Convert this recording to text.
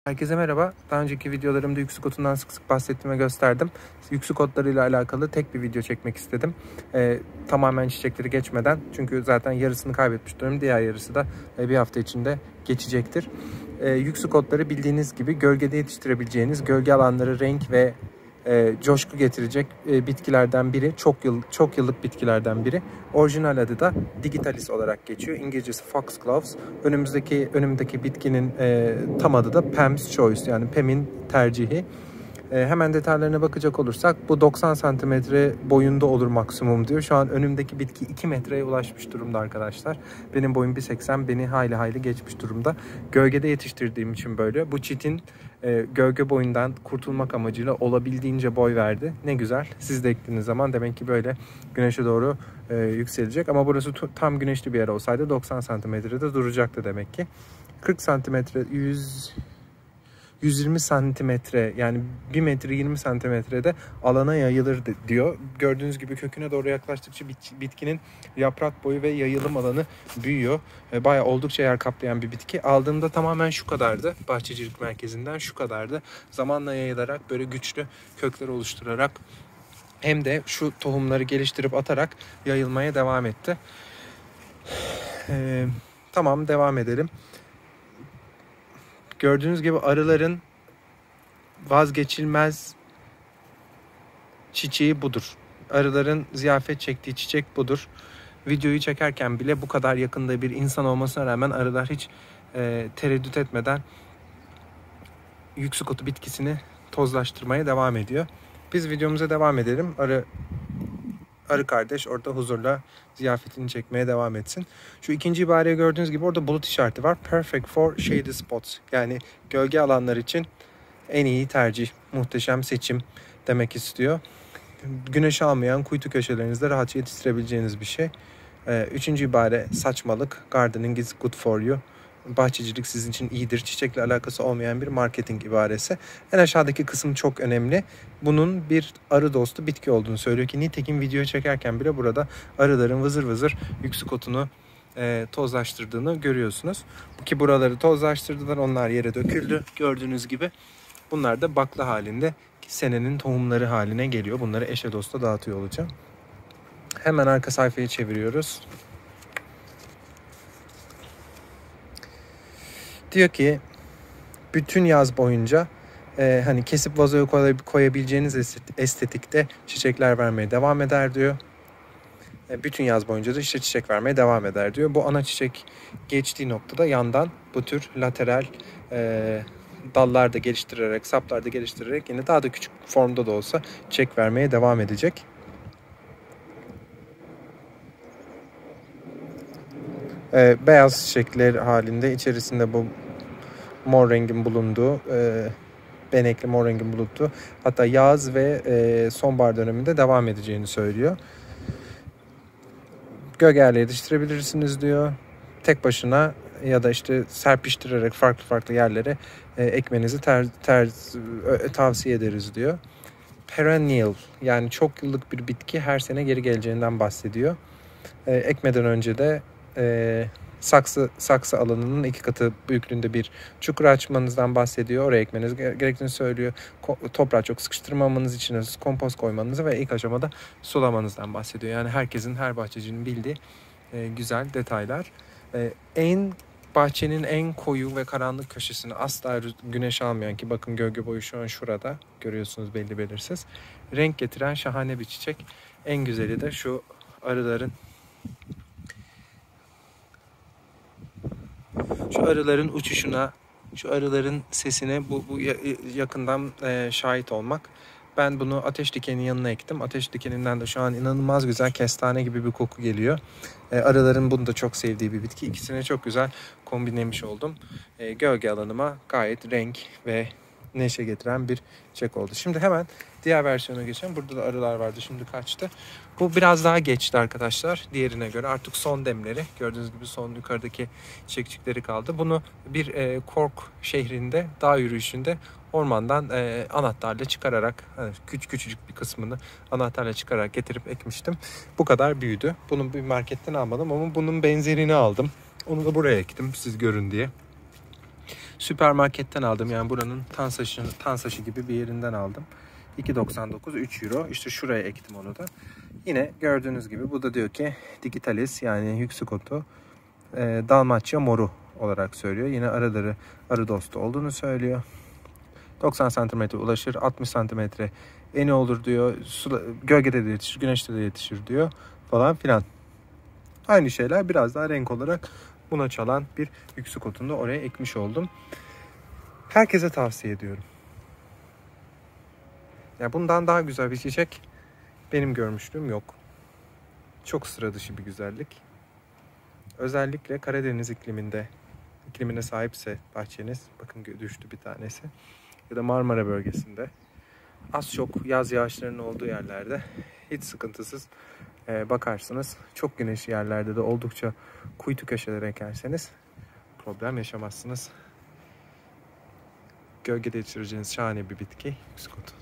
Herkese merhaba. Daha önceki videolarımda yüksük otundan sık sık bahsettim ve gösterdim. Yüksük otlarıyla alakalı tek bir video çekmek istedim. Tamamen çiçekleri geçmeden. Çünkü zaten yarısını kaybetmiş durumda. Diğer yarısı da bir hafta içinde geçecektir. Yüksük otları bildiğiniz gibi gölgede yetiştirebileceğiniz, gölge alanları renk ve coşku getirecek bitkilerden biri. Çok yıllık bitkilerden biri. Orijinal adı da Digitalis olarak geçiyor. İngilizcesi Foxgloves. Önümdeki bitkinin tam adı da Pam's Choice, yani Pam'in tercihi. Hemen detaylarına bakacak olursak bu 90 santimetre boyunda olur maksimum diyor. Şu an önümdeki bitki 2 metreye ulaşmış durumda arkadaşlar. Benim boyum 1.80, beni hayli geçmiş durumda. Gölgede yetiştirdiğim için böyle. Bu çitin gölge boyundan kurtulmak amacıyla olabildiğince boy verdi. Ne güzel. Siz de ektiğiniz zaman demek ki böyle güneşe doğru yükselecek. Ama burası tam güneşli bir yer olsaydı 90 santimetrede duracaktı demek ki. 40 santimetre, 120 santimetre, yani 1 metre 20 santimetrede alana yayılır diyor. Gördüğünüz gibi köküne doğru yaklaştıkça bitkinin yaprak boyu ve yayılım alanı büyüyor. Bayağı oldukça yer kaplayan bir bitki. Aldığımda tamamen şu kadardı. Bahçecilik merkezinden şu kadardı. Zamanla yayılarak böyle güçlü kökler oluşturarak hem de şu tohumları geliştirip atarak yayılmaya devam etti. Tamam, devam edelim. Gördüğünüz gibi arıların vazgeçilmez çiçeği budur. Arıların ziyafet çektiği çiçek budur. Videoyu çekerken bile bu kadar yakında bir insan olmasına rağmen arılar hiç tereddüt etmeden yüksük otu bitkisini tozlaştırmaya devam ediyor. Biz videomuza devam edelim. Arı kardeş orada huzurla ziyafetini çekmeye devam etsin. Şu ikinci ibareye gördüğünüz gibi orada bulut işareti var. Perfect for shady spots. Yani gölge alanlar için en iyi tercih, muhteşem seçim demek istiyor. Güneş almayan kuytu köşelerinizde rahatça yetiştirebileceğiniz bir şey. Üçüncü ibare saçmalık. Gardening is good for you. Bahçecilik sizin için iyidir. Çiçekle alakası olmayan bir marketing ibaresi. En aşağıdaki kısım çok önemli. Bunun bir arı dostu bitki olduğunu söylüyor ki nitekim video çekerken bile burada arıların vızır vızır yüksük otunu tozlaştırdığını görüyorsunuz. Ki buraları tozlaştırdılar, onlar yere döküldü. Gördüğünüz gibi bunlar da bakla halinde senenin tohumları haline geliyor. Bunları eşe dosta dağıtıyor olacağım. Hemen arka sayfayı çeviriyoruz. Diyor ki bütün yaz boyunca hani kesip vazoya koyabileceğiniz estetikte çiçekler vermeye devam eder diyor. Bütün yaz boyunca da işte çiçek vermeye devam eder diyor. Bu ana çiçek geçtiği noktada yandan bu tür lateral dallarda geliştirerek, saplarda geliştirerek yine daha da küçük formda da olsa çiçek vermeye devam edecek. Beyaz çiçekler halinde içerisinde bu mor rengin bulunduğu, benekli mor rengin bulunduğu, hatta yaz ve sonbahar döneminde devam edeceğini söylüyor. Gölgeyle yetiştirebilirsiniz diyor. Tek başına ya da işte serpiştirerek farklı yerlere ekmenizi tavsiye ederiz diyor. Perennial, yani çok yıllık bir bitki, her sene geri geleceğinden bahsediyor. Ekmeden önce de saksı alanının 2 katı büyüklüğünde bir çukur açmanızdan bahsediyor. Oraya ekmeniz gerektiğini söylüyor. Toprağı çok sıkıştırmamanız için kompost koymanızı ve ilk aşamada sulamanızdan bahsediyor. Yani her bahçecinin bildiği güzel detaylar. Bahçenin en koyu ve karanlık köşesini asla güneş almayan, ki bakın gölge boyu şu an şurada görüyorsunuz, belli belirsiz, renk getiren şahane bir çiçek. En güzeli de şu arıların uçuşuna, şu arıların sesine bu yakından şahit olmak. Ben bunu ateş dikenin yanına ektim. Ateş dikeninden de şu an inanılmaz güzel kestane gibi bir koku geliyor. Arıların bunu da çok sevdiği bir bitki. İkisini çok güzel kombinlemiş oldum. Gölge alanıma gayet renk ve neşe getiren bir çiçek oldu. Şimdi hemen diğer versiyona geçelim. Burada da arılar vardı, şimdi kaçtı. Bu biraz daha geçti arkadaşlar diğerine göre. Artık son demleri. Gördüğünüz gibi son yukarıdaki çiçekçikleri kaldı. Bunu bir Cork şehrinde dağ yürüyüşünde ormandan anahtarla çıkararak, küçücük bir kısmını anahtarla çıkararak getirip ekmiştim. Bu kadar büyüdü. Bunu bir marketten almadım ama bunun benzerini aldım. Onu da buraya ektim siz görün diye. Süpermarketten aldım. Yani buranın Tansaşı gibi bir yerinden aldım. 2.99 3 euro. İşte şuraya ektim onu da. Yine gördüğünüz gibi bu da diyor ki Digitalis yani yüksek otu Dalmaçya moru olarak söylüyor. Yine araları arı dostu olduğunu söylüyor. 90 cm ulaşır, 60 cm eni olur diyor. Gölgede de yetişir, güneşte de yetişir diyor falan filan. Aynı şeyler biraz daha renk olarak buna çalan bir yüksek otunu da oraya ekmiş oldum. Herkese tavsiye ediyorum. Ya bundan daha güzel bir çiçek benim görmüşlüğüm yok. Çok sıra dışı bir güzellik. Özellikle Karadeniz iklimine sahipse bahçeniz, bakın düştü bir tanesi, ya da Marmara bölgesinde az çok yaz yağışlarının olduğu yerlerde hiç sıkıntısız bakarsınız. Çok güneşli yerlerde de oldukça kuytu köşelere ekerseniz problem yaşamazsınız. Gölgede yetiştireceğiniz şahane bir bitki yüksek otu.